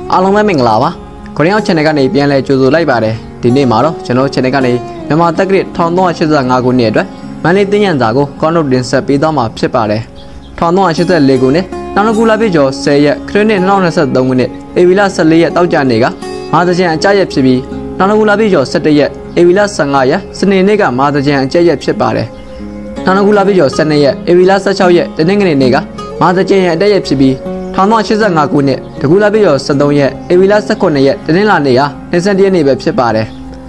အားလုံးပဲမင်္ဂလာပါခရီးအောင် channel ကနေပြန်လဲကြိုဆိုလိုက်ပါတယ်ဒီနေ့မှာတော့ကျွန်တော် channel ကနေမြန်မာတက္ကရာ1385ခုနှစ်အတွက်မန္တလေးတင်းညံစာကိုကောင်းထုတ်တင်ဆက်ပေးသွားမှာဖြစ်ပါတယ်1384ခုနှစ်နောက်တစ်ခုလာပြည့်ကျော်10ရက်ခရစ်နှစ်2023ခုနှစ်ဧပြီလ14ရက်တောက်ကြနေ့ကမာသကြံအကြရက်ဖြစ်ပြီးနောက်တစ်ခုလာပြည့်ကျော်17ရက်ဧပြီလ15ရက်စနေနေ့ကမာသကြံအကြရက်ဖြစ်ပါတယ်နောက်တစ်ခုလာပြည့်ကျော်12ရက်ဧပြီလ16ရက်တနင်္ဂနွေနေ့ကမာသကြံရဲ့အတက်ရက်ဖြစ်ပြီး1385ခုနှစ်တကူလာပြည့်ကျော်73ရက်ဧပြီလ18ရက်တနင်္လာနေ့က21ရက်နေ့ပဲဖြစ်ပါတယ်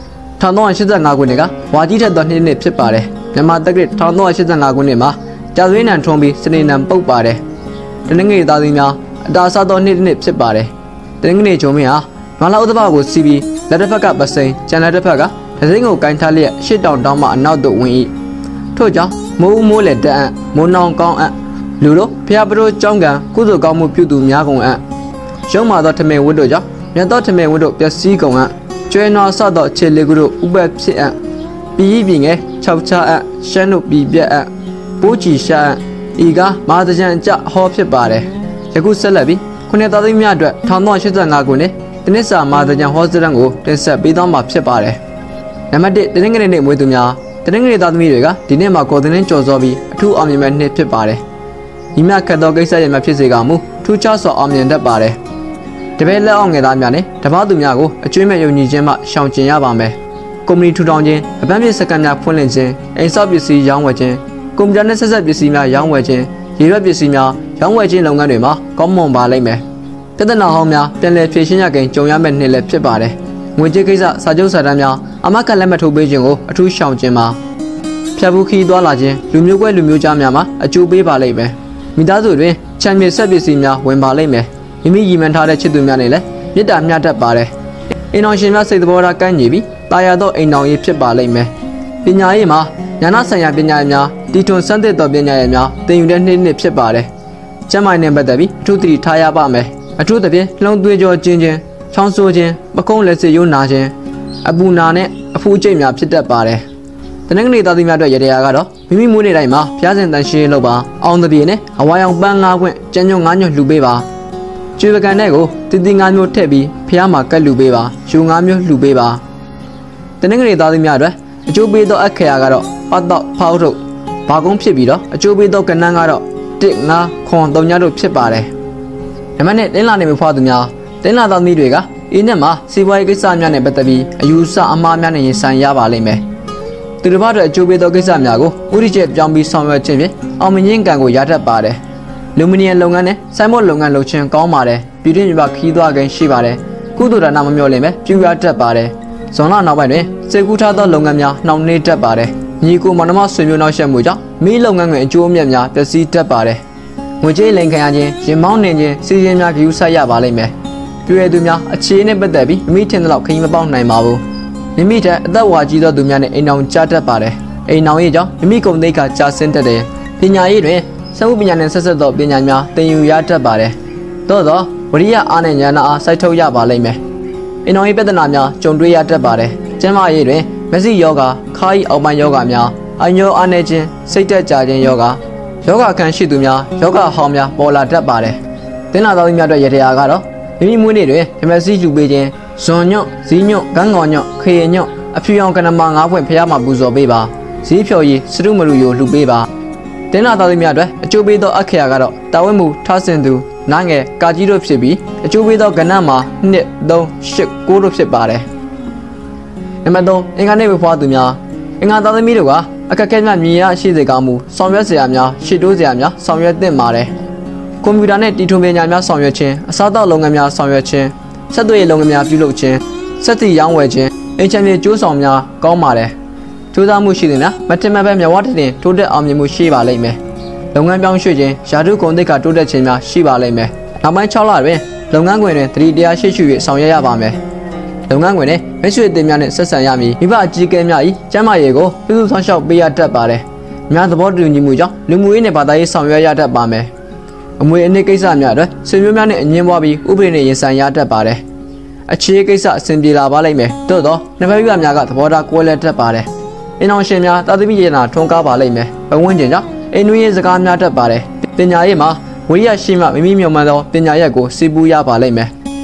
1385ခုနှစ်ကဝါကြီးထက်သောနှစ်ဖြစ်ပါတယ်မြန်မာတက္ကရာ1385ခုနှစ်မှာကြာသွေးနံထွန်းပြီးစနေနံပုတ်ပါတယ်တနင်္ဂနွေသားသမီးများအတာစားသောနှစ်ဖြစ်ပါတယ်တနင်္ဂနွေဂျုံမင်းဟာမလာဥဒဘကိုစီးပြီးလက်တစ်ဖက်ကပစိန်ကျန်လက်တစ်ဖက်ကဒစိမ့်ကိုကင်ထားလျက်ရှစ်တောင်တောင်းမှအနောက်သို့ဝင်၏ထို့ကြောင့်မိုးမိုးလက်တအံ့မိုးနောင်ကောင်းအံ့လူတို့ဖျားပရိုးကြောင်းကံကုသိုလ်ကောင်းမှုပြုသူများကုန်အံ့ရုံမာသောထမင်းဝတ်တို့ကြောင့်မြတ်သောထမင်းဝတ်တို့ပျက်စီးကုန်အံ့ကျွဲနွားဆသောခြေလေးကုတို့ဥပတ်ဖြစ်အံ့ပြည်ပြည်ငယ်၆ချအံ့ရှမ်းတို့ပြည်ပြက်အံ့ပိုးချီရှာအံ့ဤကမာသကြံကြဟောဖြစ်ပါတယ်ယခုဆက်လက်ပြီးခုနှစ်သားသမီးများအတွက်1385ခုနှစ်တနစ်စာမာသကြံဟောစရံကိုတင်ဆက်ပေးသွားမှာဖြစ်ပါတယ်နံပါတ်1တနင်္ဂနွေနေ့မွေးသူများတနင်္ဂနွေသားသမီးတွေကဒီနေ့မှာကိုယ်တင်ကြော်စောပြီးအထူးအောင်မြင်မဲ့နှစ်ဖြစ်ပါတယ်ညီမခတ်သောကိစ္စရဲ့မဖြစ်စေကမူထူးခြားစွာအောင်မြင်တတ်ပါတယ်တပည့်လက်အောင်ငယ်သားများနဲ့တပားသူများကိုအကျွေးမဲ့ယုံကြည်ခြင်းမှရှောင်ကျဉ်ရပါမယ်ကုမ္ပဏီထူထောင်ခြင်းအပန်းဖြင့်စကန်များဖွင့်လှစ်ခြင်းအိမ်ဆောက်ပစ္စည်းရောင်းဝယ်ခြင်းကွန်ပျူတာနဲ့ဆက်ဆက်ပစ္စည်းများရောင်းဝယ်ခြင်းရေရွက်ပစ္စည်းများရောင်းဝယ်ခြင်းလုပ်ငန်းတွေမှာကောင်းမွန်ပါလိမ့်မယ်ပြဿနာဟောင်းများပြန်လည်ဖြေရှင်းရကိန်းကြုံရမယ့်နှစ်လည်းဖြစ်ပါတယ်ငွေကြေးကိစ္စစာချုပ်စာတမ်းများအမကလက်မှတ်ထိုးပေးခြင်းကိုအထူးရှောင်ကျဉ်ပါဖြတ်ဘူးခီးသွားလာခြင်းလူမျိုးကွဲလူမျိုးကြားများမှာအကျိုးပေးပါလိမ့်မယ်မိသားစုတွင်ချမ်းမြေဆက်ပစ္စည်းများဝင်ပါလိမ့်မယ်မိမိရည်မှန်းထားတဲ့ချစ်သူများနဲ့လည်းမေတ္တာမျှတတ်ပါတယ်အိမ်တော်ရှင်များစိတ်သဘောထားကန့်ညီပြီးတာယာသောအိမ်တော်ရေးဖြစ်ပါလိမ့်မယ်ပညာရေးမှာဉာဏဆိုင်ရာပညာရေးများတီထွန်စမ်းသစ်သောပညာရေးများသင်ယူတဲ့နှစ်ဖြစ်ပါတယ်ကျမ်းမာရေးနဲ့ပတ်သက်ပြီးအထူးသတိထားရပါမယ်အထူးသဖြင့်နှလုံးသွေးကြောကျဉ်ခြင်းချောင်းဆိုးခြင်းပကုံးလက်စစ်ရိုးနာခြင်းအပူနာနဲ့အဖူးကျိတ်များဖြစ်တတ်ပါတယ်တနင်္ဂနွေသားသမီးများအတွက်ရတရားကတော့မိမိမွေးနေ့တိုင်းမှာဖျားစင်တန်ရှင်းလုပ်ပါအောင်တပြေနဲ့အဝါရောင်ပန်း၅ခွင့်ကျန်းညွန့်၅ညွန့်လှူပေးပါကျွေပကံတဲ့ကိုတီတီ၅မျိုးထည့်ပြီးဖျားမှာကတ်လှူပေးပါယူ၅မျိုးလှူပေးပါတနင်္ဂနွေသားသမီးများအတွက်အကျိုးပေးသောအခရာကတော့ပတ်တော့ဖောက်ထုတ်ဘာကုန်းဖြစ်ပြီးတော့အကျိုးပေးသောကဏ္ဍကတော့1 5ခွန်3ညတို့ဖြစ်ပါတယ်နံပါတ်1တင်းလာနေမှုဖွားသူများတင်းလာသားသမီးတွေကဤနှစ်မှာစီးပွားရေးကိစ္စများနဲ့ပတ်သက်ပြီးအယူဆအမှားများနဲ့ရင်ဆိုင်ရပါလိမ့်မယ်သူတစ်ပါးအတွက်အကျိုးပေးသောကိစ္စများကိုဥရိကျပြောင်းပြီးဆောင်ရွက်ခြင်းဖြင့်အောင်မြင်ခြင်းကံကိုရတတ်ပါတယ်လူမီနီယံလုပ်ငန်းနဲ့စိုင်းမော့လုပ်ငန်းလုပ်ခြင်းကောင်းပါတယ်ပြည်တွင်းပြည်ပခီးသွားခြင်းရှိပါတယ်ကုသိုလ်ဒါနမမျှော်လင့်ပဲပြုရတတ်ပါတယ်ဇွန်လနောက်ပိုင်းတွင်စေကူထားသောလုပ်ငန်းများနှောင့်နှေးတတ်ပါတယ်ညီကိုမောင်နှမဆွေမျိုးနောက်ဆက်မှုကြောင့်မိလုပ်ငန်းတွင်အကျိုးအမြတ်များပျက်စီးတတ်ပါတယ်ငွေကြေးလိမ်ခံရခြင်းရင်မောင်းနေခြင်းစီးရင်များဂရုစိုက်ရပါလိမ့်မယ်တွေ့ရသူများအခြေအနေနဲ့ပတ်သက်ပြီးမိထင်တဲ့လောက်ခရီးမပေါက်နိုင်ပါဘူးမိမိတဲ့အသက်ဝါကြီးသောသူများနဲ့အိမ်အောင်ကြားတတ်ပါတယ်အိမ်အောင်ရေးကြောင့်မိမိကုန်သိက္ခာကျဆင်းတတ်တယ်ပညာရေးတွင်စက်မှုပညာနဲ့ဆက်ဆက်သောပညာများသင်ယူရတတ်ပါတယ်သို့သောဝရိယအားနဲ့ဉာဏ်အားစိုက်ထုတ်ရပါလိမ့်မယ်အိမ်အောင်ရေးပြဿနာများကြုံတွေ့ရတတ်ပါတယ်ကျန်းမာရေးတွင်မျက်စိယောဂခါးဤအောက်ပိုင်းယောဂများအညောအားနည်းခြင်းစိတ်တက်ကြခြင်းယောဂခံရှိသူများယောဂဟောင်းများပေါ်လာတတ်ပါတယ်တင်းလာသောသူများအတွက်ရတရားကတော့မိမိမွေးနေ့တွင်မျက်စိလူပေးခြင်းဇွန်ညွန့်ဇီးညွန့်ဂန်းကောင်ညွန့်ခေရညွန့်အဖြူရောင်ကနမ၅ဖွင့်ဖျားမှာပူဇော်ပေးပါဇီးဖြော်ရည်စရုမလူယိုလှူပေးပါတင်းလာသားသမီးများအတွက်အကျိုးပေးသောအခရာကတော့တာဝတ်မှုထားဆင်သူနားငယ်ကာကြီးတို့ဖြစ်ပြီးအကျိုးပေးသောကဏ္ဍမှာ1 3 8 9တို့ဖြစ်ပါတယ်နံပါတ်3အင်္ဂါနေ့ဖွားသူများအင်္ဂါသားသမီးတို့ကအခက်အခဲများမြင်ရရှိစေကောင်းမှုဆောင်ရွက်စရာများရှေ့တိုးစရာများဆောင်ရွက်သင့်ပါတယ်ကွန်ပျူတာနဲ့တီထွင်ပညာများဆောင်ရွက်ခြင်းအစားအသောက်လုပ်ငန်းများဆောင်ရွက်ခြင်းဆက်သွယ်ရေးလုပ်ငန်းများပြုလုပ်ခြင်းစက်တီရောင်းဝယ်ခြင်းအိမ်ချမ်းမြေကျိုးဆောင်များကောင်းပါတယ်ကြိုးစားမှုရှိတဲ့များမတင်မပဲမြဝတ္တတင်တိုးတက်အောင်မြင်မှုရှိပါလိမ့်မယ်လုပ်ငန်းပြောင်းရွှေ့ခြင်းယာတုကုန်သိက္ခာတိုးတက်ခြင်းများရှိပါလိမ့်မယ်နောက်ပိုင်း6လတွင်လုပ်ငန်းခွင်တွင်သတိတရားရှိရှိ၍ဆောင်ရွက်ရပါမယ်လုပ်ငန်းခွင်တွင်မိတ်ဆွေအသင်းများနှင့်ဆက်ဆံရမည်မိဘအကြီးအကဲများ၏ကျန်းမာရေးကိုပြုစုဆောင်ရှောက်ပေးရတတ်ပါတယ်များသဘောတူညီမှုကြောင့်လူမှုရေးနဲ့ဘာသာရေးဆောင်ရွက်ရတတ်ပါမယ်အမွေအနှစ်ကိစ္စများအတွက်ဆွေမျိုးများနဲ့အငင်းပွားပြီးဥပဒေနဲ့ရင်ဆိုင်ရတတ်ပါတယ်အခြေကိစ္စအဆင်ပြေလာပါလိမ့်မယ်သို့သောနှစ်ဖက်များကသဘောထားကွဲလွဲတတ်ပါတယ်အင်အောင်ရှင်များတာသမီရနာထွန်းကားပါလိမ့်မယ်ဘဝဝင်ခြင်းကြောင့်အိမ်တွင်းရေးစကားများတတ်ပါတယ်ပညာရေးမှာဝိရိယရှိမှမိမိမျှော်မှန်းသောပညာရက်ကိုစီးပူးရပါလိမ့်မယ်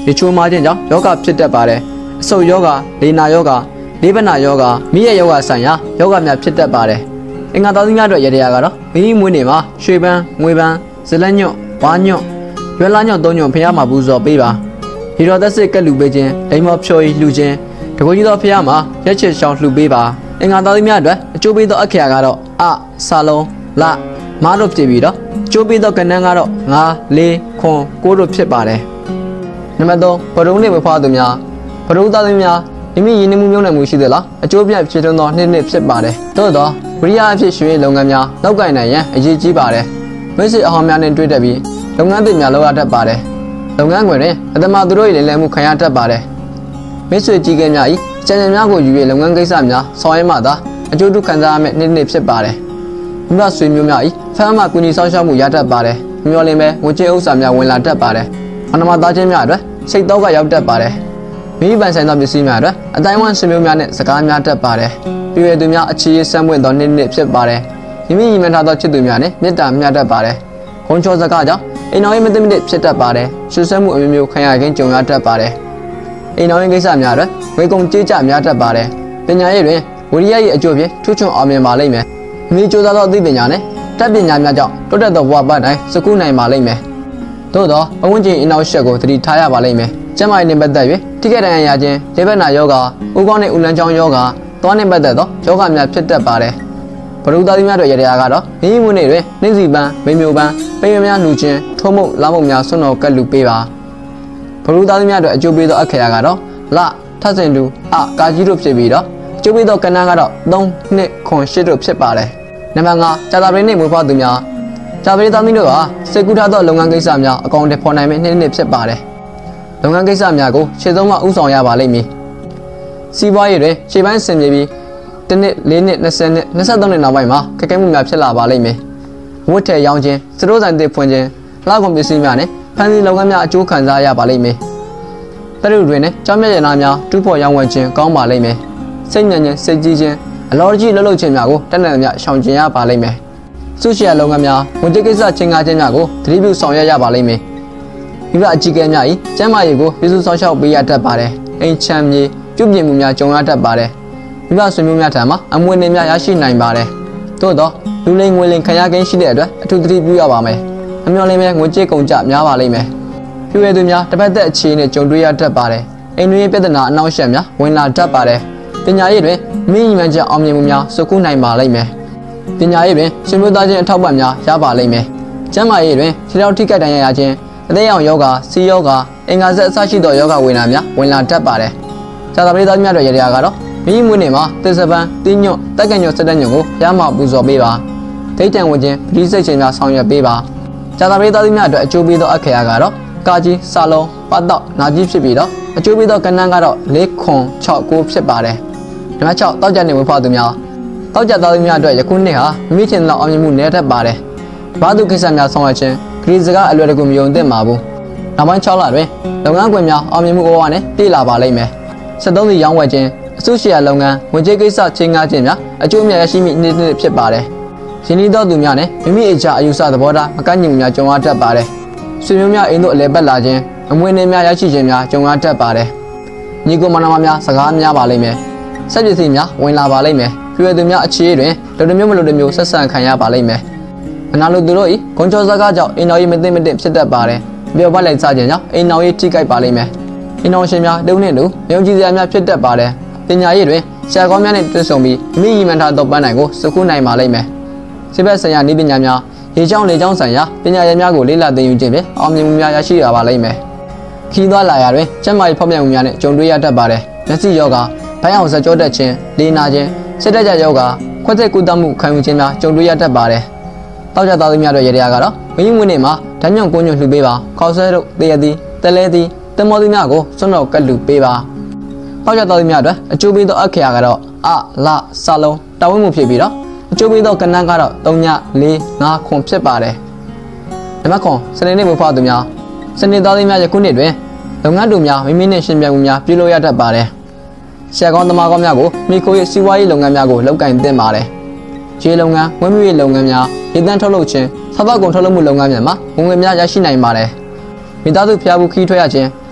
ဒီချိုးမာခြင်းကြောင့်ယောဂဖြစ်တတ်ပါတယ်အဆုတ်ယောဂလေနာယောဂလေးပနာယောဂမိရဲ့ယောဂဆိုင်ရာယောဂများဖြစ်တတ်ပါတယ်အင်္ဂါသားသမီးများတို့ရတရားကတော့မိမိမွေးနေ့မှာရွှေပန်းငွေပန်းဇလက်ညွန့်ဝါညွန့်ရွက်လာညွန့်သုံးညွန့်ဖျားမှာပူဇော်ပေးပါဒီတော်သက်စစ်ကက်လူပေးခြင်းအိမ်မောဖြော်ရည်လှူခြင်းတကူကြီးသောဖျားမှာရက်ချစ်ရှောင်းလှူပေးပါအင်္ဂါသားသမီးများအတွက်အကျိုးပေးသောအခရာကတော့အစာလုံးလမားတို့ဖြစ်ပြီးတော့အကျိုးပေးသောကဏ္ဍကတော့9 4 9 9တို့ဖြစ်ပါတယ်နံပါတ်3ဘရုံနဲ့ဝဖွားသူများဘရုံသားသမီးများမိမိရင်းနှီးမှုမြုံနယ်မှုရှိသလားအကျိုးပြဖြစ်ထွန်းသောနှစ်ဖြစ်ပါတယ်သို့သောဝိရိယအဖြစ်ရွှေလုပ်ငန်းများလောက်ကိုင်နိုင်ရန်အရေးကြီးပါတယ်မိတ်ဆွေအဟောင်းများနဲ့တွေ့တက်ပြီးလုပ်ငန်းသစ်များလုပ်ရတတ်ပါတယ်လုပ်ငန်းခွင်တွင်အတမသူတို့၏လည်မှုခံရတတ်ပါတယ်မိတ်ဆွေကြီးကဲများ၏ကြံကြံများကိုယူ၍လုပ်ငန်းကိစ္စများဆောင်ရွက်မှသာအကျိုးတူခံစားရမယ့်နှစ်ဖြစ်ပါတယ်မိဘဆွေမျိုးများ၏ဖမ်းမှကူညီဆောင်ရှောက်မှုရတတ်ပါတယ်မျောလင်းပဲငွေကြေးဥစ္စာများဝင်လာတတ်ပါတယ်အနမသားချင်းများအတွက်စိတ်တော့ကရောက်တတ်ပါတယ်မိဘဆိုင်သောပစ္စည်းများအတွက်အတိုင်းဝမ်ဆွေမျိုးများနဲ့စကားများတတ်ပါတယ်ပြည်ရသူများအခြေရေးစမ်းပွင့်သောနှစ်ဖြစ်ပါတယ်မိမိညီမထားသောချစ်သူများနဲ့မေတ္တာမျှတတ်ပါတယ်ခွန်ချောစကားကြောင့်အိမ်တော်ရေးမသိမသိဖြစ်တတ်ပါတယ်ဆွဆွဲမှုအမျိုးမျိုးခံရခြင်းကြုံရတတ်ပါတယ်အိမ်တော်ရေးကိစ္စများအတွက်ဝေကုံကြေးကြများတတ်ပါတယ်ပညာရေးတွင်ဝိရိယ၏အကျိုးဖြင့်ထူးချွန်အောင်မြင်ပါလိမ့်မယ်မိကြိုးစားသောအသိပညာနဲ့တက်ပညာများကြောင့်တိုးတက်သောဘဝပတ်တိုင်းစကူးနိုင်ပါလိမ့်မယ်သို့သောအဝန်းကျင်အနောက်ရှက်ကိုသတိထားရပါလိမ့်မယ်ကျန်းမာရေးနဲ့ပတ်သက်၍ထိခိုက်ဒဏ်ရာရခြင်းလေဘက်နာယောဂဥကောင်းနဲ့ဥလန်းချောင်းယောဂသွားနဲ့ပတ်သက်သောယောဂများဖြစ်တတ်ပါတယ်ဘရုသားသမီးများတို့ရတရားကတော့မိမိမွေးနေ့တွင်နှင်းစီပန်းမိမျိုးပန်းပိယများလူချင်းထုံးမုတ်လာမုတ်များဆွတော်ကက်လူပေးပါဘရုသားသမီးများတို့အကျိုးပေးသောအခရာကတော့လထဆင်တူကာကြီးတို့ဖြစ်ပြီးတော့အကျိုးပေးသောကဏ္ဍကတော့3 2 8တို့ဖြစ်ပါတယ်နံပါတ်5ကြာတာပရိနေ့မွေးဖွားသူများကြာပရိသားသမီးတို့ဟာစေကူထားသောလုပ်ငန်းကိစ္စများအကောင့်တွေဖော်နိုင်မယ့်နှစ်ဖြစ်ပါတယ်လုပ်ငန်းကိစ္စများကိုရှေ့ဆုံးမှဥဆောင်ရပါလိမ့်မည်စီးပွားရေးတွင်ရှေ့ပိုင်းဆင်ပြေပြီးတစ်နှစ်4နှစ်20နှစ်23နှစ်နောက်ပိုင်းမှာခက်ခဲမှုများဖြစ်လာပါလိမ့်မယ်ဝတ်ထည်ရောင်းခြင်းစတိုးဆိုင်သစ်ဖွင့်ခြင်းလောက်ကုန်ပစ္စည်းများနဲ့ဖန်စီလုပ်ငန်းများအကျိုးခံစားရပါလိမ့်မယ်တရုတ်တွင်နဲ့ကြောင်းမြတ်ရနာများတူးဖော်ရောင်းဝယ်ခြင်းကောင်းပါလိမ့်မယ်စိတ်ညံခြင်းစိတ်ကြီးခြင်းအလော်ကြီးလှုပ်ခြင်းများကိုတက်တဲ့များရှောင်ကျဉ်ရပါလိမ့်မယ်စုရှယ်လုပ်ငန်းများဝန်ကျကိစ္စချင်းကားခြင်းများကိုသတိပြုဆောင်ရွက်ရပါလိမ့်မယ်မိဘအကြီးကဲများ၏ကျန်းမာရေးကိုပြုစုဆောင်ရှောက်ပေးရတတ်ပါတယ်အိမ်ချမ်းမြေပြုပြင်မှုများကြုံရတတ်ပါတယ်မိဘဆွေမျိုးများထံမှအမွေအနှစ်များရရှိနိုင်ပါတယ်သို့သောလူလိမ်ငွေလိမ်ခံရခြင်းရှိတဲ့အတွက်အထူးသတိပြုရပါမယ်အမျှော်လင့်မဲ့ငွေကြေးကုန်ကျများပါလိမ့်မယ်ဖြူရည်သူများတစ်ပတ်သက်အခြေအနေကြုံတွေ့ရတတ်ပါတယ်အိမ်တွင်းပြဿနာအနောက်ရှက်များဝင်လာတတ်ပါတယ်ပညာရေးတွင်မိညီမချက်အောင်မြင်မှုများစုကူးနိုင်ပါလိမ့်မယ်ပညာရေးတွင်ရှင်မျိုးသားချင်းအထောက်ပံ့များရပါလိမ့်မယ်ကျန်းမာရေးတွင်ခြေထောက်ထိခိုက်ဒဏ်ရာရခြင်းအသေးအောင်ယောဂစီယောဂအင်္ဂါဆက်အစရှိသောယောဂဝေဒနာများဝင်လာတတ်ပါတယ်ဇာတာပရိသတ်များတို့ရတရားကတော့မိမိမွေးနေ့မှာသစ္စာပန်းတင်းညွတ်တက်ကညွတ်စက်တက်ညွတ်ကိုရမပူဇော်ပေးပါဒိဋ္ဌံဝင်ခြင်းပရိစိတ်ခြင်းများဆောင်ရွက်ပေးပါဇာတာပရိသတ်များအတွက်အကျိုးပေးသောအခရာကတော့ကာကြီးစာလုံးပတ်တော့နာကြီးဖြစ်ပြီးတော့အကျိုးပေးသောကဏ္ဍကတော့4 6 9ဖြစ်ပါတယ်နံပါတ်6တောက်ကြနေဝေဖွားသူများတောက်ကြသားသူများအတွက်ယခုနှစ်ဟာမိမိထင်လောက်အောင်မြင်မှုနည်းထပ်ပါတယ်ဘာသူကိစ္စများဆောင်ရွက်ခြင်းဂရီစကားအလွယ်တကူမယုံသင့်ပါဘူးနောက်ပိုင်း6လတွင်လုပ်ငန်းခွင်များအောင်မြင်မှုဘဝနဲ့တည်လာပါလိမ့်မယ်73စီရောင်းဝယ်ခြင်းအစုရှယ်ယာလုပ်ငန်းငွေကြေးကိစ္စချင်းကားခြင်းများအကျိုးအမြတ်ရရှိမိနှစ်ဖြစ်ပါတယ်ရင်းနှီးသောသူများနဲ့မိမိအကြအယူဆသဘောထားမကန့်ညီမှုများကြုံရတတ်ပါတယ်ဆွေမျိုးများအိမ်သို့အလဲပတ်လာခြင်းအမွေအနှစ်များရရှိခြင်းများကြုံရတတ်ပါတယ်ညီကိုမနာမများစကားများပါလိမ့်မယ်စက်ပစ္စည်းများဝင်လာပါလိမ့်မယ်ဖြူရည်သူများအခြေတွင်လူတစ်မျိုးမလူတစ်မျိုးဆက်ဆံခံရပါလိမ့်မယ်အနာလူသူတို့၏ဂုံချောစကားကြောင့်အိမ်တော်ရေးမသိမသိဖြစ်တတ်ပါတယ်ပြောပတ်လိုက်စားခြင်းကြောင့်အိမ်တော်ရေးထိခိုက်ပါလိမ့်မယ်အိမ်တော်ရှင်များတုံးနဲ့တူယုံကြည်စရာများဖြစ်တတ်ပါတယ်ပညာရေးတွင်ဆရာကောင်းများနဲ့တွေ့ဆုံပြီးမိညီမထားသောပန်းနိုင်ကိုစကူးနိုင်ပါလိမ့်မယ်စိဘက်ဆိုင်ရာနည်းပညာများရေချောင်းလေချောင်းဆိုင်ရာပညာရေးများကိုလေ့လာသင်ယူခြင်းဖြင့်အောင်မြင်မှုများရရှိရပါလိမ့်မယ်ခီးသွားလာရာတွင်ကျန်းမာရေးဖောက်ပြန်မှုများနဲ့ကြုံတွေ့ရတတ်ပါတယ်မျက်စိယောဂဘိုင်းအောင်စကြောတက်ခြင်းလေနာခြင်းစိတ်တက်ကြယောဂခွက်သက်ကုသမှုခံယူခြင်းများကြုံတွေ့ရတတ်ပါတယ်တောက်ကြသားသူများတို့ရတရားကတော့မိမိမွေးနေ့မှာဓာတ်ညွန့်ကိုညွန့်လှူပေးပါခေါက်ဆွဲတို့တရသည်တလဲသည်တမောသူများကိုစွန့်တော်ကတ်လူပေးပါတောက်ကြသားသူများတို့အကျိုးပေးသောအခရာကတော့လစာလုံးတာဝန်မှုဖြစ်ပြီးတော့အကျိုးပေးသောကဏ္ဍကတော့3ည4 5 9ဖြစ်ပါတယ်နံပါတ်9စနေနေ့မွေးဖွားသူများစနေသားသူများယခုနှစ်တွင်လုပ်ငန်းတူများမိမိနဲ့ရှင်ပြိုင်မှုများပြုလုပ်ရတတ်ပါတယ်ဆရာကောင်းသမားကောင်းများကိုမိခိုးရဲ့စီးပွားရေးလုပ်ငန်းများကိုလုပ်ကိုင်သင့်ပါတယ်ခြေလုပ်ငန်းဝင်းမြူရေးလုပ်ငန်းများရေသန့်ထုတ်လုပ်ခြင်းစားသောက်ကုန်ထုတ်လုပ်မှုလုပ်ငန်းများမှာဝင်ငွေများရရှိနိုင်ပါတယ်မိသားစုဖျားဘူးခီးထွက်ရခြင်း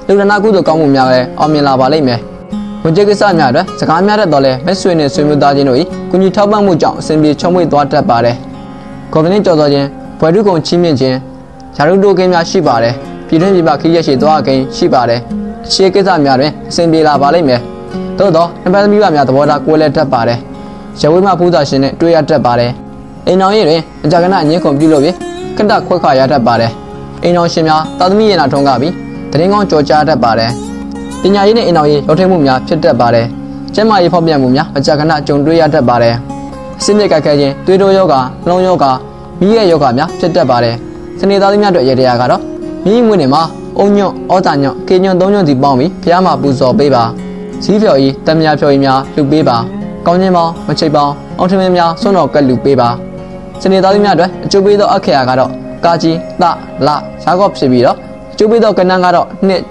လူဒနာကုသိုလ်ကောင်းမှုများလည်းအောင်မြင်လာပါလိမ့်မယ်ငွေကြေးကိစ္စများအတွက်စကားများတတ်တော့လဲမဲ့ဆွေနဲ့ဆွေမျိုးသားချင်းတို့၏ကုညီထောက်ပံ့မှုကြောင့်အစဉ်ပြေချုံမွေ့သွားတတ်ပါတယ်ကော်မတီကြော်စောခြင်းဘွယ်ထုကုံချီးမြှင့်ခြင်းယာရုတိုကိန်းများရှိပါတယ်ပြည်တွင်းပြည်ပခရီးရက်ရှိသွားကိန်းရှိပါတယ်အခြေကိစ္စများတွင်အစဉ်ပြေလာပါလိမ့်မယ်သို့သောနှစ်ပတ်သမီးများသဘောထားကိုယ်လည်းတတ်ပါတယ်ရဝိမပူဇာရှင်နဲ့တွေ့ရတတ်ပါတယ်အိမ်တော်ရေးတွင်အကြကနအငင်းခုံပြုလုပ်ပြီးကတ္တခွက်ခွာရတတ်ပါတယ်အိမ်တော်ရှင်များသာသမီရေနာထုံးကပြီးတရင်ကောင်းကြော်ကြားတတ်ပါတယ်ပညာရေးနဲ့အိမ်တော်ရေးရောက်ထိမှုများဖြစ်တတ်ပါတယ်ကျန်းမာရေးဖောက်ပြန်မှုများအကြကနကြုံတွေ့ရတတ်ပါတယ်အစင်းမြစ်ကခဲခြင်းသွေးတိုးယောဂနှလုံးယောဂမိရဲ့ယောဂများဖြစ်တတ်ပါတယ်စနေသားသမီးများတို့ရေတရားကတော့မိမွေးနေမှာအုံညွန့်ဩတာညွန့်ကေညွန့်သုံးညွန့်စီပေါင်းပြီးဖျားမှာပူဇော်ပေးပါစီးဖြော်ကြီးတမယာဖြော်ကြီးများလှူပေးပါကောင်းခြင်းပေါင်းမချိတ်ပေါင်းအောင်ထမင်းများစွန့်တော်ကက်လှူပေးပါစနေသားသမီးများအတွက်အကျိုးပေးသောအခရာကတော့ကာကြီးသလဇာကော့ဖြစ်ပြီးတော့အကျိုးပေးသောကဏ္ဍကတော့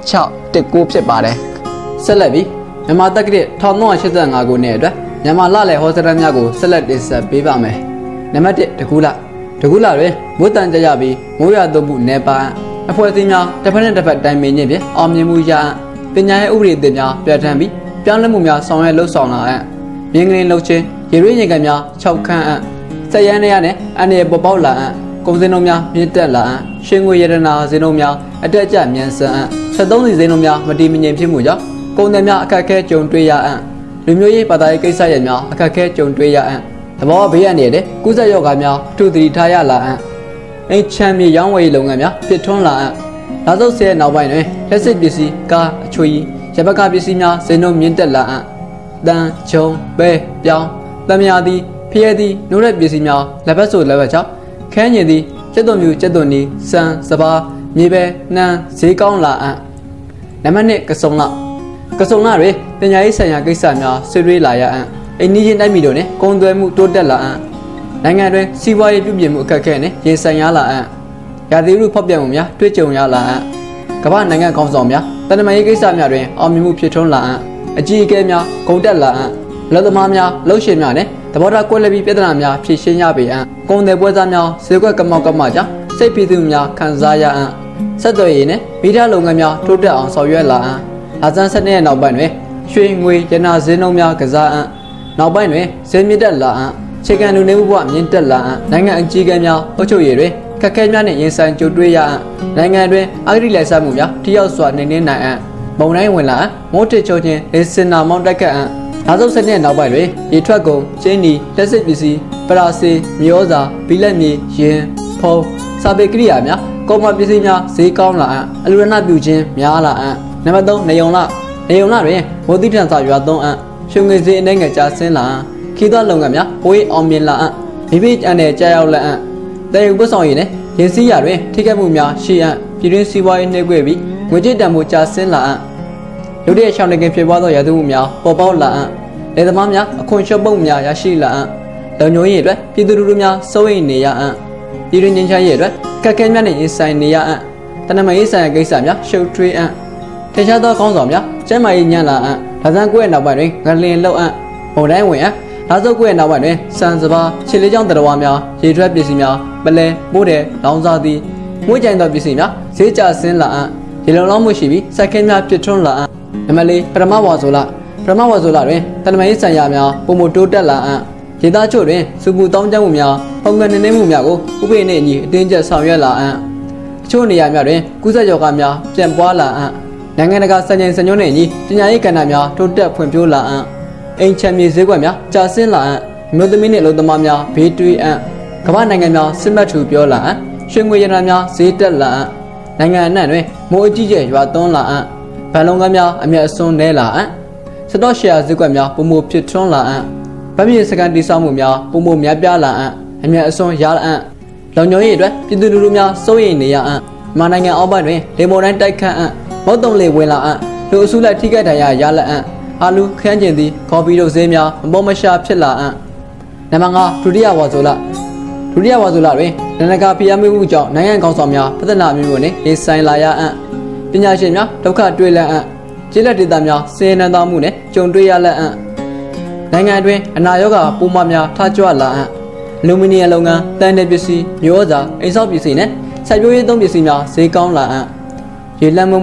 2619ဖြစ်ပါတယ်ဆက်လက်ပြီးမြန်မာတက္ကသိုလ်1385ခုနှစ်အတွက်မြန်မာလလယ်ဟောစရမ်းများကိုဆက်လက်တင်ဆက်ပေးပါမယ်နံပါတ်1တကူလတွင်မိုးတန်ကြရပြီးမိုးရသွုပ်မှုနေပါအဖွဲ့အစည်းများတစ်ဖက်နဲ့တစ်ဖက်တိုင်ပင်ခြင်းဖြင့်အောင်မြင်မှုရအပ်ပညာရေးဥပဒေသစ်များပြဋ္ဌာန်းပြီးပြောင်းလဲမှုများဆောင်ရွက်လှုပ်ဆောင်လာအပ်မြင်းကလေးလှုပ်ခြင်းရေရွေးရေကန်များ6ခန်းအပ်ဆက်ရန်ရနဲ့အန်ရပေါ်ပေါက်လာအပ်ကုန်စည်နှုန်းများမြင့်တက်လာအပ်ရွှေငွေရတနာစည်နှုန်းများအတက်အကျမြန်ဆန်အပ်73စီစည်နှုန်းများမတည်မငြိမ်ဖြစ်မှုကြောင့်ကုန်သည်များအခက်အခဲကြုံတွေ့ရအပ်လူမျိုးရေးဘာသာရေးကိစ္စရပ်များအခက်အခဲကြုံတွေ့ရအပ်သဘောဘေးရန်နေတဲ့ကုသယောဂါများအထူးသတိထားရလာအပ်အိမ်ချမ်းမြေရောင်းဝယ်လုပ်ငန်းများဖြစ်ထွန်းလာအပ်လာစုပ်ဆဲနောက်ပိုင်းတွင်လက်စစ်ပစ္စည်းကားအချွေရပကပစ္စည်းများစည်နှုန်းမြင့်တက်လာအပ်တန်ချုံပဲပြောင်းတမယာသည်ဖျဲသည်နိုးတဲ့ပစ္စည်းများလက်ဖက်ဆိုလက်ဖက်ချောက်ခန်းညင်သည်ကျက်သွန်မြူကျက်သွန်နီစံစပါးမြေပဲနှမ်းဈေးကောင်းလာအပ်နံပါတ်1ကစုံလတွင်ပညာရေးဆိုင်ရာကိစ္စများဆွေးနွေးလာရအပ်အိန္ဒိယတိုင်းပြည်တို့နဲ့ကုန်သွယ်မှုတိုးတက်လာအပ်နိုင်ငံတွင်စီးပွားရေးပြုပြင်မှုအခက်အခဲနဲ့ရင်ဆိုင်ရလာအပ်ရာသီဥတုဖောက်ပြန်မှုများတွေ့ကြုံရလာအပ်ကမ္ဘာနိုင်ငံခေါင်းဆောင်များတန်တမာရေးကိစ္စများတွင်အောင်မြင်မှုဖြစ်ထွန်းလာအပ်အကြီးအကဲများဂုဏ်တက်လာအပ်လက်သမားများလှုပ်ရှင်များနဲ့သဘောထားကွဲလွဲပြီးပြဿနာများဖြေရှင်းရပေအပ်ကုန်သည်ပွဲစားများဈေးကွက်ကမောက်ကမကြောင့်စိတ်ဖိစီးမှုများခံစားရအပ်ဆက်သွယ်ရေးနဲ့မီဒီယာလုပ်ငန်းများတိုးတက်အောင်ဆောင်ရွက်လာအပ်လာဇန်7နှစ်နောက်ပိုင်းတွင်ရွှေငွေရတနာဈေးနှုန်းများကစားအပ်နောက်ပိုင်းတွင်ဈေးမြင့်တက်လာအပ်ခြေခံလူနေမှုဘဝမြင့်တက်လာအပ်နိုင်ငံအကြီးအကဲများအုပ်ချုပ်ရေးတွင်ခက်ခဲများနဲ့ရင်ဆိုင်ကြုံတွေ့ရအပ်နိုင်ငံတွင်အဂတိလိုက်စားမှုများထိရောက်စွာနှိမ်နင်းနိုင်အပ်မုံတိုင်းဝင်လာအပ်မိုးတစ်ချို့ချင်းလေစင်နာမောင်းတက်ခတ်အပ်နောက်ဆုံး7နှစ်နောက်ပိုင်းတွင်ရေထွက်ကုန်ကျင်းနီလက်စစ်ပစ္စည်းပရာစီမျိုးစာဘီလက်မြေရင်ဖုံးစာပေကိရိယာများကုန်မပစ္စည်းများဈေးကောင်းလာအပ်အလူရဏပြုခြင်းများလာအပ်နံပါတ်3နေုံလတွင်မိုးတိထန်စာရွာ3အပ်ရွှေငွေဈေးအနှဲငယ်ကျဆင်းလာအပ်ခီးသွွားလုပ်ငန်းများဝေးအောင်မြင်လာအပ်မိမိအန်နယ်ကြာရောက်လာအပ်တည်ယူပုဆောင်ရည်နဲ့ရင်းစည်းရတွင်ထိခိုက်မှုများရှိအပ်ပြည်တွင်းစီးပွားရေးနှိမ့်ကွေ့ပြီးငွေကြေးတန်ဖိုးကျဆင်းလာအပ်ရုတ်တရက်ရှောင်းနေခြင်းဖြစ်ပွားသောရာသီမှုများပေါ်ပေါက်လာအပ်လယ်သမားများအခွင့်အရေးပုံများရရှိလာအပ်လုံခြုံရေးအတွက်ပြည်သူလူထုများစိုးရိမ်နေရအပ်ပြည်တွင်းငြိမ်းချမ်းရေးအတွက်ကက်ခဲများနဲ့ရင်ဆိုင်နေရအပ်တနမရေးဆိုင်ရာကိစ္စများရှုပ်ထွေးအပ်ထင်ရှားသောခေါင်းဆောင်များကျမ်းမာရေးညံ့လာအပ်ဒါဇန်ကွဲ့နောက်ပိုင်းတွင်ငလင်လောက်အပ်မုန်တိုင်းဝင်အပ်လာစုပ်ကွဲ့နောက်ပိုင်းတွင်စံစပါးခြေလေးချောင်းတရားများရေထွက်ပစ္စည်းများပလဲပိုးတယ်လောင်စာသည်ငွေကြိုင်သောပစ္စည်းများဈေးကျဆင်းလာအပ်ရေလုံလောက်မှုရှိပြီးစက်ခဲများပြစ်ထွန်းလာအပ်နံပါတ်4ပထမဝါဆိုလတွင်တနမရေးဆိုင်ရာများပုံမတိုးတက်လာအပ်ဒေသချို့တွင်စုပူတောင်းကျမှုများပုံကနနေမှုများကိုဥပဒေနှင့်အညီအတင်းကျပ်ဆောင်ရွက်လာအပ်အချို့နေရာများတွင်ကုသယောဂများပြန့်ပွားလာအပ်နိုင်ငံတကာစံချိန်စံညွှန်းနှင့်အညီပညာရေးကဏ္ဍများတိုးတက်ဖွံ့ဖြိုးလာအပ်အိမ်ချမ်းမြေဈေးကွက်များကျဆင်းလာအပ်မြို့သမီးနှင့်လူသမားများဘေးတွေးအပ်ကမ္ဘာနိုင်ငံများစစ်မှတ်ထူပြောလာအပ်ရွှေငွေရတနာများဈေးတက်လာအပ်နိုင်ငံအနှံ့တွင်မိုးအကြီးကျယ်ရွာသွန်းလာအပ်ဗန်လုံကများအမျက်အစွန်းနဲလာအပ်စတော့ရှယ်ယာဈေးကွက်များပုံမဖြစ်ထွန်းလာအပ်ဗတ်မြေစကန်တိဆောက်မှုများပုံမများပြားလာအပ်အမျက်အစွန်းရလာအပ်လုံခြုံရေးအတွက်ပြည်သူလူထုများစိုးရိမ်နေရအပ်မြန်မာနိုင်ငံအောက်ပိုင်းတွင်လေမုန်တိုင်းတိုက်ခတ်အပ်မုတ်တုံလေဝင်လာအပ်လူအစုလိုက်ထိခိုက်ဒဏ်ရာရလာအပ်အာလူခန်းကျင်သည်ကော်ပီတို့ဈေးများမပေါ်မရှာဖြစ်လာအပ်နံပါတ်5ဒုတိယဝါဆိုလတွင်နိုင်ငံကဖိအားပေးမှုကြောင့်နိုင်ငံကောင်ဆောင်များပြဿနာမျိုးနဲ့ရင်ဆိုင်လာရအပ်ပညာရှင်များဒုက္ခတွေ့လန့်အပ်ကျေးလက်ဒေသများဆင်းရဲသားမှုနဲ့ကြုံတွေ့ရလန့်အပ်နိုင်ငံတွင်အနာရောဂါပိုးမများထကြွလာအပ်အလူမီနီယံလုပ်ငန်းတန်တဲ့ပစ္စည်းမျိုးစာအိမ်ဆောက်ပစ္စည်းနဲ့စိုက်ပျိုးရေးသုံးပစ္စည်းများဈေးကောင်းလာအပ်ရေလမ်းမှုကြောင့်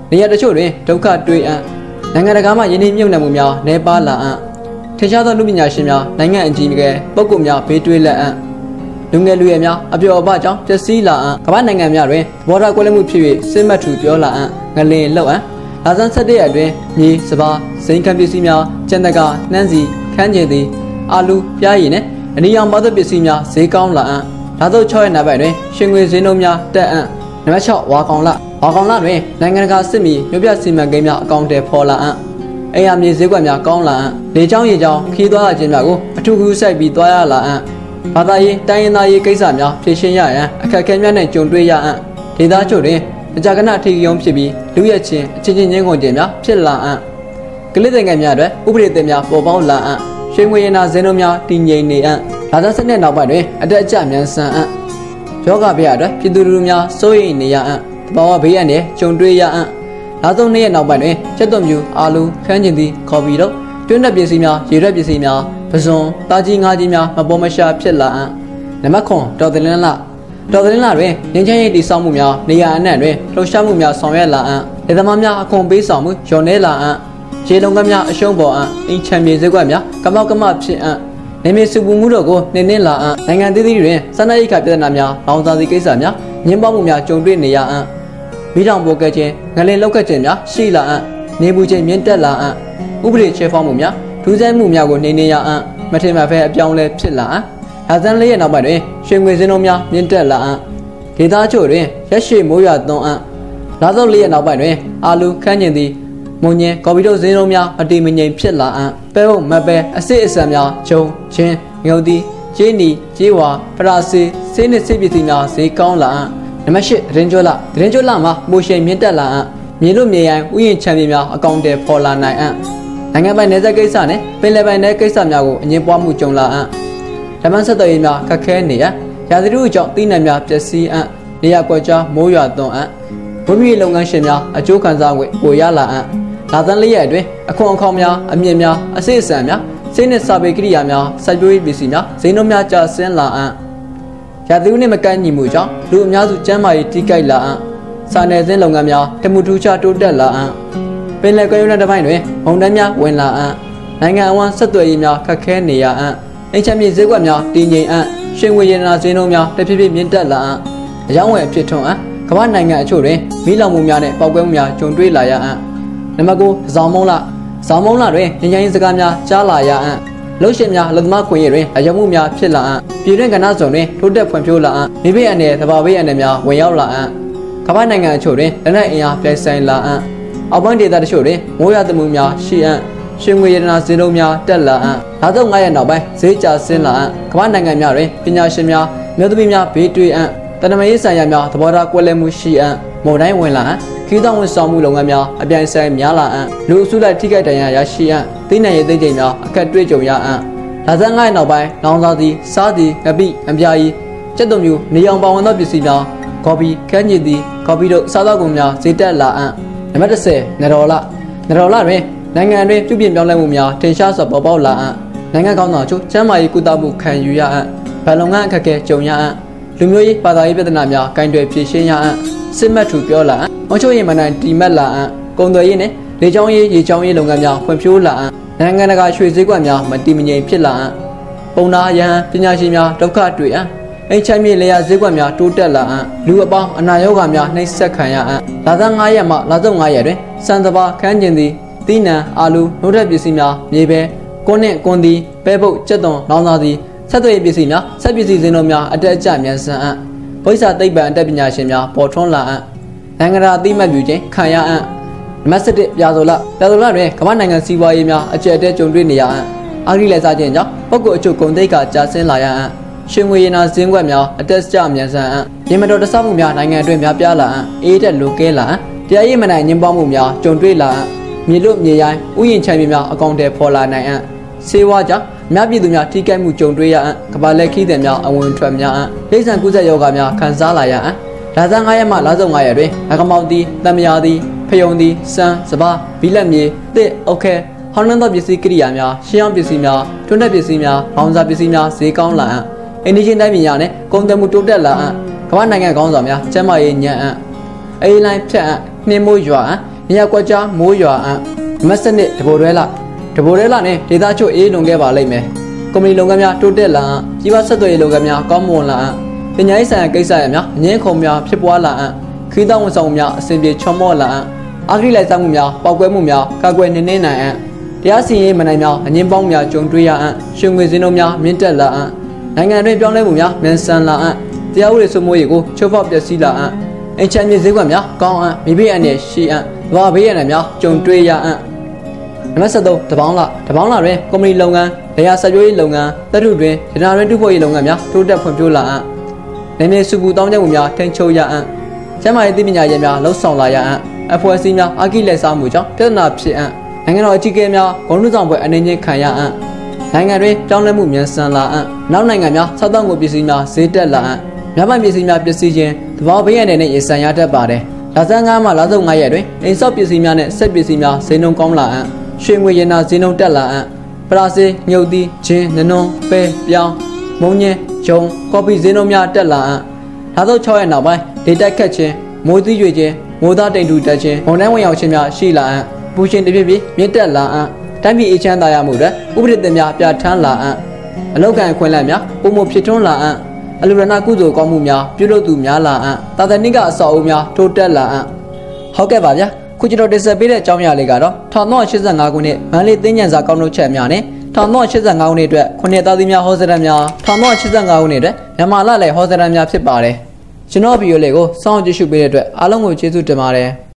နေရာတချို့တွင်ဒုက္ခတွေ့အံ့နိုင်ငံတကာမှယင်းနှိမ့်မြုပ်နှံမှုများနေပါလာအံ့ထင်ရှားသောလူပညာရှင်များနိုင်ငံအကြီးအကဲပုဂ္ဂိုလ်များဘေးတွေ့လက်အံ့လူငယ်လူရွယ်များအပျော်အပကြောင့်ပျက်စီးလာအံ့ကမ္ဘာနိုင်ငံများတွင်သဘောထားကွဲလွဲမှုဖြစ်၍စစ်မှတ်ထူပြောလာအံ့ငလင်လောက်အံ့လာဇန်17ရက်အတွင်းမြေစပါးစိန်ခံပစ္စည်းများကျန်တကာနှမ်းစီခန်းကျင်သည်အာလူပြားရည်နဲ့အနီရောင်ပါသောပစ္စည်းများဈေးကောင်းလာအံ့လာသော6ရက်နောက်ပိုင်းတွင်ရှင်ငွေဈေးနှုန်းများတက်အံ့နံပါတ်6ဝါကောင်လတွင်နိုင်ငံတကာစစ်မီမြို့ပြစီမံကိန်းများအကောင့်တွေဖော်လာအံ့အိမ်ယာမြေဈေးကွက်များကောင်းလာအံ့လေကြောင်းရေကြောင်းခီးသွားခြင်းများကိုအထူးကူးစိုက်ပြီးသွားရလာအံ့ဘာသာရေးတိုင်းရင်းသားရေးကိစ္စများဖြေရှင်းရရန်အခက်အခဲများနဲ့ကြုံတွေ့ရအံ့ဒေသချို့တွင်အကြကနအထီးရုံးဖြစ်ပြီးလူရဲချင်းအချင်းချင်းချင်းကုန်ခြင်းများဖြစ်လာအံ့ကလစ်တဲ့ငယ်များအတွက်ဥပဒေသစ်များပေါ်ပေါက်လာအံ့ရွှေငွေရနာဈေးနှုန်းများတည်ငြိမ်နေအံ့လာဇန်17နောက်ပိုင်းတွင်အတက်အကျမြန်ဆန်အံ့ယောဂဗျာအတွက်ပြည်သူလူထုများစိုးရိမ်နေရအံ့တဘာဝဘေးရန်နဲ့ကြုံတွေ့ရအံ့လာဆုံး2ရက်နောက်ပိုင်းတွင်ချက်သွန်ပြူအာလူခန်းကျင်သည်ခေါ်ပြီးတော့တွင်းတက်ပစ္စည်းများရေရွက်ပစ္စည်းများပဇွန်တာကြီးငါးကြီးများမပေါ်မရှာဖြစ်လာအံ့နံပါတ်9တော်သလင်းလတွင်ငင်းချမ်းရေးတည်ဆောက်မှုများနေရာအနှံ့တွင်လှုပ်ရှားမှုများဆောင်ရွက်လာအံ့ဒေသမားများအခွန်ပေးဆောင်မှုလျော်နှဲလာအံ့ရေလုံကမ်းများအရှုံးပေါ်အံ့အင်းချမ်းမြေစက်ကွက်များကမောက်ကမဖြစ်အံ့နေမည်စုပူမှုတို့ကိုနှင်းလာအံ့နိုင်ငံသီးသီးတွင်စန္ဒရိခပြဿနာများလောင်စာစီကိစ္စများညှဉ်းပန်းမှုများကြုံတွေ့နေရအံ့မိတောင်ပေါ်ကခြင်းငလင်လောက်ကခြင်းများရှိလာအံ့နေပူခြင်းမြင့်တက်လာအံ့ဥပဒေချေဖောက်မှုများဒုစရိုက်မှုများကိုနှိမ်နင်းရအံ့မထင်မှတ်ဖဲအပြောင်းလဲဖြစ်လာအံ့လာဇန်4ရက်နောက်ပိုင်းတွင်ရွှေငွေစင်းလုံးများမြင့်တက်လာအံ့ဒေသချို့တွင်ရက်ရှည်မိုးရွာသွန်းအံ့လာစုပ်4ရက်နောက်ပိုင်းတွင်အာလူခန်းကျင်သည်မုံညင်ကော်ပီတို့ဈေးနှုန်းများအတိမငြိမ်ဖြစ်လာအံ့ပဲဟုတ်မပဲအစစ်အဆန်များဂျုံချင်းငုံသည်ကျေးနီကျေးဝါပရာစီဆေးနစ်ဆေးပစ္စည်းများဈေးကောင်းလာအံ့နံပါတ်8ဒရင်ကျွတ်မှာမိုးရှိန်မြင့်တက်လာအံ့မြေလွတ်မြေရိုင်းဥယျာဉ်ချမ်းမြေများအကောင့်တွေပေါ်လာနိုင်အံ့နိုင်ငံပိုင်နယ်စပ်ကိစ္စနဲ့ပင်လယ်ပိုင်နယ်ကိစ္စများကိုအငြင်းပွားမှုကြုံလာအံ့ဓမ္မဆက်သွယ်ရေးများခက်ခဲနေရရာသီဥတုကြောင့်တိနှံများပျက်စီးအံ့နေရာကွက်ကြားမိုးရွာသွန်းအံ့ဘုံမြေလုပ်ငန်းရှင်များအကျိုးခံစားခွင့်ပိုရလာအံ့လာဇန်4ရက်အတွင်းအခွန်အခေါင်များအမြင့်များအစစ်အဆန်များစိတ်နဲ့စာပေကိရိယာများစိုက်ပျိုးရေးပစ္စည်းများဈေးနှုန်းများကျဆင်းလာအံ့ရာသီဥတုနှင့်မကိုက်ညီမှုကြောင့်လူအများစုကျန်းမာရေးထိခိုက်လာအံ့စာနယ်ဇင်းလုပ်ငန်းများတမှုထူးခြားတိုးတက်လာအံ့ပင်လယ်ကမ်းရိုးတန်းတစ်ပိုင်းတွင်မုန်တိုင်းများဝင်လာအံ့နိုင်ငံအဝန်းဆက်သွယ်ရေးများခက်ခဲနေရအံ့အိမ်ချမ်းမြေဈေးကွက်များတည်ငြိမ်အံ့ရွှေငွေရတနာဈေးနှုန်းများတဖြည်းဖြည်းမြင့်တက်လာအံ့အယောင်းဝယ်အဖြစ်ထွန်းအံ့ကမ္ဘာနိုင်ငံအချို့တွင်မီးလောင်မှုများနဲ့ပေါက်ကွဲမှုများကြုံတွေ့လာရအံ့နံပါတ်9ဇောင်းမုံလတွင်ငញ្ញင်းစကားများကြားလာရအံ့လှုပ်ရှင်များလက်သမားခွင့်ရတွင်အယမှုများဖြစ်လာအံ့ပြည်တွင်းကဏ္ဍစုံတွင်ထိုးတက်ဖွံ့ဖြိုးလာအံ့မိဘအန္တရာယ်သဘာဝဘေးအန္တရာယ်များဝင်ရောက်လာအံ့ကမ္ဘာနိုင်ငံအချို့တွင်လက်နက်အင်အားပြိုင်ဆိုင်လာအံ့အောက်ပိုင်းဒေသတချို့တွင်မိုးရွာသွန်းမှုများရှိအံ့ရွှေငွေရတနာဈေးနှုန်းများတက်လာအံ့လာတော့9ရက်နောက်ပိုင်းဈေးကျဆင်းလာအံ့ကမ္ဘာနိုင်ငံများတွင်ပညာရှင်များမြို့သမီးများဘေးတွေ့အံ့တနမရေးဆိုင်ရာများသဘောထားကွဲလွဲမှုရှိအံ့မုံတိုင်းဝင်လာအံ့ခီးသောဝန်ဆောင်မှုလုပ်ငန်းများအပြိုင်ဆိုင်များလာအံ့လူအစုလိုက်ထိခိုက်ဒဏ်ရာရရှိအံ့သိနိုင်ရေးသိချိန်များအခက်တွေ့ကြုံရအံ့လာဇန်9ရက်နောက်ပိုင်းလောင်စာသည်စားသည်ငပိအပြာကြီးကျက်သွန်မျိုးနေအောင်ပါဝင်သောပစ္စည်းများကော်ပီခန်းကျင်သည်ကော်ပီတို့စားသောက်ကုန်များဈေးတက်လာအံ့နံပါတ်10နတော်လတွင်နိုင်ငံတွင်ပြုပြင်ပြောင်းလဲမှုများထင်ရှားစွာပေါ်ပေါက်လာအံ့နိုင်ငံကောင်းဆောင်ချို့ကျန်းမာရေးကုသမှုခံယူရအံ့ဗန်လုံငန်းအခက်အခဲကြုံရအံ့လူမျိုးရေးဘာသာရေးပြဿနာများကင်တွယ်ဖြေရှင်းရအံ့စစ်မှတ်ထူပြောလာအံ့အုံချုပ်ရေးမန်တိုင်းတီမတ်လာအံ့ကုန်သွယ်ရေးနှင့်လေကြောင်းရေးရေကြောင်းရေးလုပ်ငန်းများဖွံ့ဖြိုးလာအံ့နိုင်ငံတကာရွှေဈေးကွက်များမတည်မငြိမ်ဖြစ်လာအံ့ပုံနာရဟန်းပညာရှင်များဒုက္ခတွေ့အံ့အိမ်ချမ်းမြေလေယာဈေးကွက်များတိုးတက်လာအံ့လူအပေါင်းအနာရောဂါများနှိပ်စက်ခံရအံ့လာဇန်9ရက်မှလာစုပ်9ရက်တွင်စံစပါခန်းကျင်သည်တိနံအာလူနှုတ်ထက်ပစ္စည်းများမြေပဲကွန်းနှင့်ကွန်သည်ပဲပုတ်ကျက်သွန်လောင်စာသည်ဆက်သွယ်ရေးပစ္စည်းများဆက်ပစ္စည်းဈေးနှုန်းများအတက်အကျမြန်ဆန်အံ့ဘိုးစာသိပ္ပံအတတ်ပညာရှင်များပေါ်ထွန်းလာအံ့နိုင်ငံတကာအသိမှတ်ပြုခြင်းခံရအံ့နံပါတ်7ပြာဆိုလတွင်ကမ္ဘာနိုင်ငံစီးပွားရေးများအကျက်အတဲကြုံတွေ့နေရအံ့အာဂရိလက်စားခြင်းကြောင့်ပုဂ္ဂိုလ်အချို့ကုန်သိက္ခာကျဆင်းလာရအံ့ရွှေငွေရနာဈေးကွက်များအတက်ကျမြန်ဆန်အံ့ရေမတော်တဆမှုများနိုင်ငံအတွင်းများပြားလာအံ့အေးတက်လိုကဲလာအံ့တရားရေးမနိုင်ညှဉ်းပန်းမှုများကြုံတွေ့လာအံ့မြေလွတ်မြေရိုင်းဥယျာဉ်ချမ်းမြေများအကောင့်တွေဖော်လာနိုင်အံ့ဆေးဝါးကြောင့်အများပြည်သူများထိခိုက်မှုကြုံတွေ့ရအံ့ကမ္ဘာလက်ခီးသည်များအဝင်ထွက်များအံ့လိမ့်ဆန်ကူးစက်ရောဂါများခံစားလာရအံ့လာဇန်9ရက်မှလာစုပ်9ရက်တွင်အကမောက်သည်တမယာသည်ဖယုံသည်စံစပါးဘီလက်မြေတစ်အုတ်ခဲဟောင်းနှံသောပစ္စည်းကိရိယာများရှင်းအောင်ပစ္စည်းများတွန်းတက်ပစ္စည်းများဘောင်စာပစ္စည်းများဈေးကောင်းလာအံ့အိန္ဒိချင်းတိုင်းပြည်များနဲ့ကုန်သွယ်မှုတိုးတက်လာအံ့ကမ္ဘာနိုင်ငံကောင်းဆောင်များကျန်းမာရေးညံ့အံ့အေးလိုင်းဖြတ်အံ့နှင်းမိုးရွာအံ့နေရာကွက်ကြားမိုးရွာအံ့မက်စနစ်တဘော်ရဲလာနဲ့ဒေသချို့အေးလွန်ခဲ့ပါလိမ့်မယ်ကုမ္ပဏီလုပ်ငန်းများတိုးတက်လာအံ့ကြီးပွားဆက်သွယ်ရေးလုပ်ငန်းများကောင်းမွန်လာအံ့ပညာရေးဆိုင်ရာကိစ္စရပ်များအငင်းခုံများဖြစ်ပွားလာအံ့ခရီးသွားဝန်ဆောင်မှုများအဆင်ပြေချော်မော့လာအံ့အဂရိလိုက်စားမှုများပေါက်ကွဲမှုများကာကွယ်နေနိုင်အံ့တရားစီရင်မနိုင်များအငင်းပေါင်းများကြုံတွေ့ရအံ့ရွှေငွေစင်းတို့များမြင့်တက်လာအံ့နိုင်ငံတွင်ပြောင်းလဲမှုများမြန်ဆန်လာအံ့တရားဥပဒေစိုးမိုးရေးကိုချိုးဖောက်ပျက်စီးလာအံ့အင်ချမ်းမြေဈေးကွက်များကောင်းအံ့မိဘအန်ရဲ့ရှိအံ့ဘာဘေးရန်များကြုံတွေ့ရအံ့နံပါတ်73တပေါင်းလာတွင်ကုမ္ပဏီလုပ်ငန်း၊နေရာစိုက်ပျိုးရေးလုပ်ငန်း၊တပ်ထုတွင်ရတနာတွင်တူဖို့ရေးလုပ်ငန်းများတိုးတက်ဖွံ့ဖြိုးလာအံ့နေမြေစုပူတောင်းကျမှုများထိန်းချုပ်ရအံ့ကျန်းမာရေးသိပညာရေးများလှုပ်ဆောင်လာရအံ့အဖွဲ့အစည်းများအကိလက်စားမှုကြောင့်ပြဿနာဖြစ်အံ့နိုင်ငံတော်အကြီးအကဲများဂုဏ်ထူးဆောင်ပွဲအနေနဲ့ခံရအံ့နိုင်ငံတွင်ပြောင်းလဲမှုမြန်ဆန်လာအံ့နောက်နိုင်ငံများစောက်တောင်ကိုပစ္စည်းများဈေးတက်လာအံ့များပိုင်ပစ္စည်းများပစ္စည်းချင်းသဘာဝဘေးရန်တွေနဲ့ရင်ဆိုင်ရတတ်ပါတယ်။လာဇန်9မှလာစုံ9ရက်တွင်အိမ်ဆောက်ပစ္စည်းများနဲ့စက်ပစ္စည်းများဈေးနှုန်းကောင်းလာအံ့ရွှေငွေရနာဈေးနှုန်းတက်လာအံ့ပလာစေမြုပ်သီးချင်းနနွန်ပဲပြောင်းမုံညင်းဂျုံကော်ဖီဈေးနှုန်းများတက်လာအံ့လာစုံ6ရက်နောက်ပိုင်းဒေတိုက်ခတ်ခြင်းမိုးသီးရွေခြင်းမိုးသားတိမ်ထူတက်ခြင်းဝန်ထမ်းဝင်ရောက်ခြင်းများရှိလာအံ့ပူရှင်တပြည့်ပြည့်မြင့်တက်လာအံ့တိုင်းပြည်အေးချမ်းသာရမှုတွေဥပဒေသင်များပြဋ္ဌာန်းလာအံ့အလောက်ကန်ခွင့်လန်းများပုံမဖြစ်ထွန်းလာအံ့အလူရဏကုသိုလ်ကောင်းမှုများပြုလုပ်သူများလာအံ့တာသနိကအဆောက်အဦများတိုးတက်လာအံ့ဟုတ်ကဲ့ပါဗျာခုကျွန်တော်တင်ဆက်ပေးတဲ့အကြောင်းအရာလေးကတော့1985ခုနှစ်မန္တလေးသင်းညံစာကောင်းထုတ်ချက်များနဲ့1985ခုနှစ်အတွက်ခုနှစ်သားသမီးများဟောစရမ်းများ1985ခုနှစ်အတွက်မြန်မာလလယ်ဟောစရမ်းများဖြစ်ပါတယ်ကျွန်တော်ဗီဒီယိုလေးကိုစောင့်ကြည့်ရှုပေးတဲ့အတွက်အားလုံးကိုကျေးဇူးတင်ပါတယ်